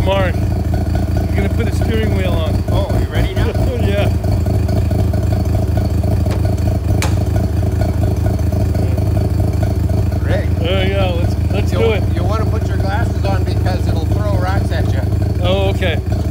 Mark. He's gonna put the steering wheel on. Oh, are you ready now? Yeah. Ready. There you go. Let's do it. You want to put your glasses on because it'll throw rocks at you. Oh, okay.